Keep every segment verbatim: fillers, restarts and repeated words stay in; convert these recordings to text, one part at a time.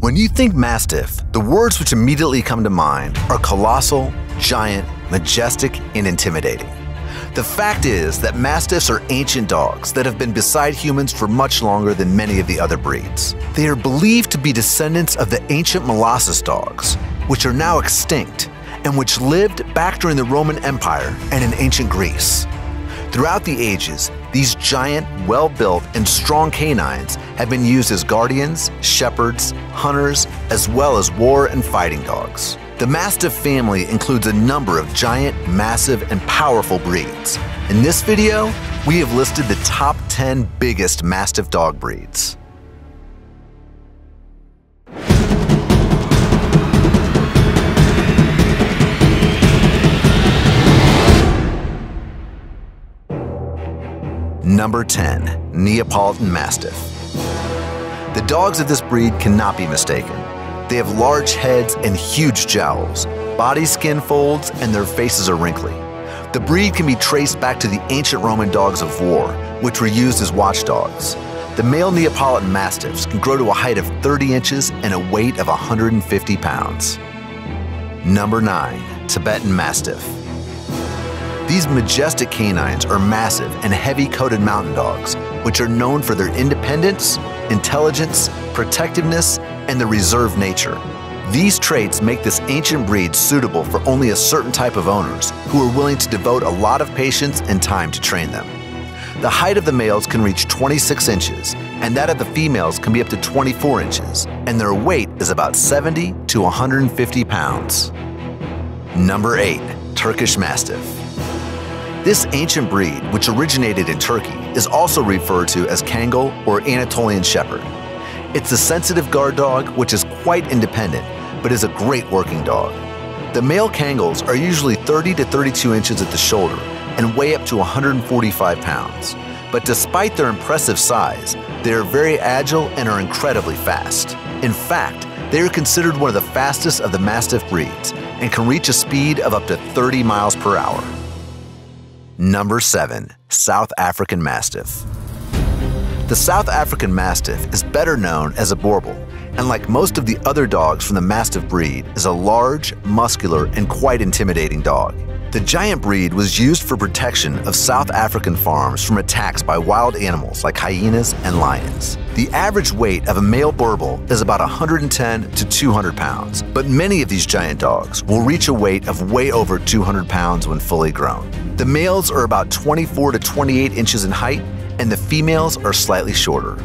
When you think Mastiff, the words which immediately come to mind are colossal, giant, majestic, and intimidating. The fact is that Mastiffs are ancient dogs that have been beside humans for much longer than many of the other breeds. They are believed to be descendants of the ancient Molossus dogs, which are now extinct, and which lived back during the Roman Empire and in ancient Greece. Throughout the ages, these giant, well-built, and strong canines have been used as guardians, shepherds, hunters, as well as war and fighting dogs. The Mastiff family includes a number of giant, massive, and powerful breeds. In this video, we have listed the top ten biggest Mastiff dog breeds. Number ten. Neapolitan Mastiff. The dogs of this breed cannot be mistaken. They have large heads and huge jowls, body skin folds, and their faces are wrinkly. The breed can be traced back to the ancient Roman dogs of war, which were used as watchdogs. The male Neapolitan Mastiffs can grow to a height of thirty inches and a weight of one hundred fifty pounds. Number nine. Tibetan Mastiff. These majestic canines are massive and heavy-coated mountain dogs, which are known for their independence, intelligence, protectiveness, and their reserved nature. These traits make this ancient breed suitable for only a certain type of owners who are willing to devote a lot of patience and time to train them. The height of the males can reach twenty-six inches, and that of the females can be up to twenty-four inches, and their weight is about seventy to one hundred fifty pounds. Number eight. Turkish Mastiff. This ancient breed, which originated in Turkey, is also referred to as Kangal or Anatolian Shepherd. It's a sensitive guard dog which is quite independent, but is a great working dog. The male Kangals are usually thirty to thirty-two inches at the shoulder and weigh up to one hundred forty-five pounds. But despite their impressive size, they are very agile and are incredibly fast. In fact, they are considered one of the fastest of the Mastiff breeds and can reach a speed of up to thirty miles per hour. Number seven. South African Mastiff. The South African Mastiff is better known as a Borbal, and like most of the other dogs from the Mastiff breed, is a large, muscular, and quite intimidating dog. The giant breed was used for protection of South African farms from attacks by wild animals like hyenas and lions. The average weight of a male Borbal is about one hundred ten to two hundred pounds, but many of these giant dogs will reach a weight of way over two hundred pounds when fully grown. The males are about twenty-four to twenty-eight inches in height, and the females are slightly shorter.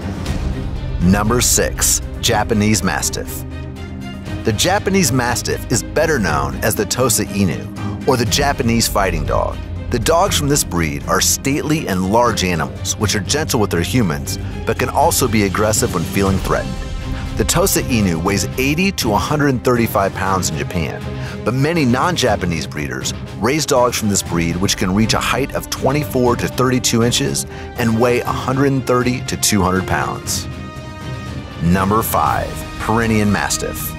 Number six. Japanese Mastiff. The Japanese Mastiff is better known as the Tosa Inu, or the Japanese fighting dog. The dogs from this breed are stately and large animals, which are gentle with their humans, but can also be aggressive when feeling threatened. The Tosa Inu weighs eighty to one hundred thirty-five pounds in Japan, but many non-Japanese breeders raise dogs from this breed which can reach a height of twenty-four to thirty-two inches and weigh one hundred thirty to two hundred pounds. Number five. Pyrenean Mastiff.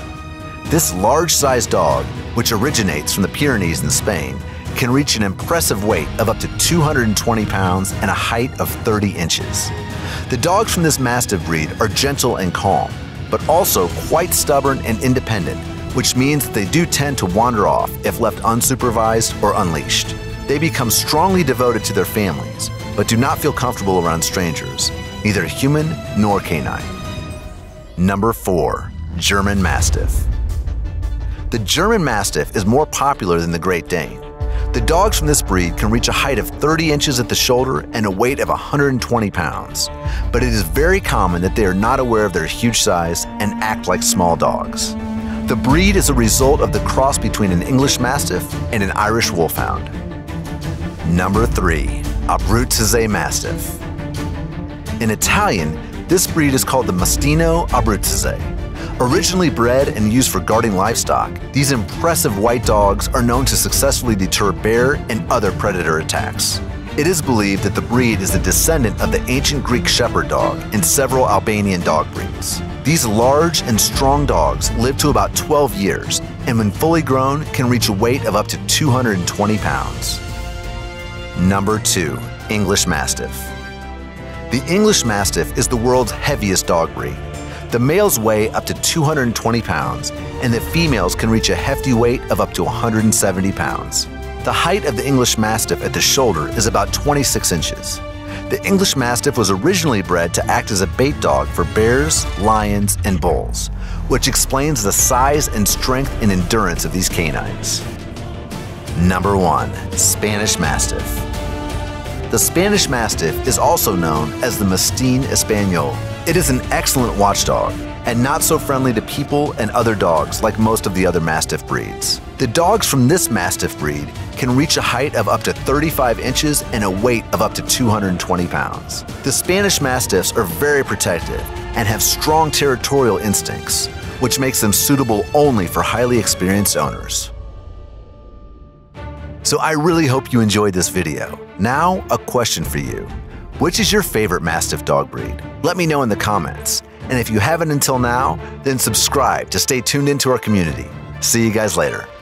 This large-sized dog, which originates from the Pyrenees in Spain, can reach an impressive weight of up to two hundred twenty pounds and a height of thirty inches. The dogs from this Mastiff breed are gentle and calm, but also quite stubborn and independent, which means that they do tend to wander off if left unsupervised or unleashed. They become strongly devoted to their families, but do not feel comfortable around strangers, neither human nor canine. Number four. German Mastiff. The German Mastiff is more popular than the Great Dane. The dogs from this breed can reach a height of thirty inches at the shoulder and a weight of one hundred twenty pounds, but it is very common that they are not aware of their huge size and act like small dogs. The breed is a result of the cross between an English Mastiff and an Irish Wolfhound. Number three. Abruzzese Mastiff. In Italian, this breed is called the Mastino Abruzzese. Originally bred and used for guarding livestock, these impressive white dogs are known to successfully deter bear and other predator attacks. It is believed that the breed is a descendant of the ancient Greek shepherd dog and several Albanian dog breeds. These large and strong dogs live to about twelve years, and when fully grown can reach a weight of up to two hundred twenty pounds. Number two. English Mastiff. The English Mastiff is the world's heaviest dog breed. The males weigh up to two hundred twenty pounds, and the females can reach a hefty weight of up to one hundred seventy pounds. The height of the English Mastiff at the shoulder is about twenty-six inches. The English Mastiff was originally bred to act as a bait dog for bears, lions, and bulls, which explains the size and strength and endurance of these canines. Number one. Spanish Mastiff. The Spanish Mastiff is also known as the Mastín Español. It is an excellent watchdog and not so friendly to people and other dogs like most of the other Mastiff breeds. The dogs from this Mastiff breed can reach a height of up to thirty-five inches and a weight of up to two hundred twenty pounds. The Spanish Mastiffs are very protective and have strong territorial instincts, which makes them suitable only for highly experienced owners. So I really hope you enjoyed this video. Now, a question for you. Which is your favorite Mastiff dog breed? Let me know in the comments. And if you haven't until now, then subscribe to stay tuned into our community. See you guys later.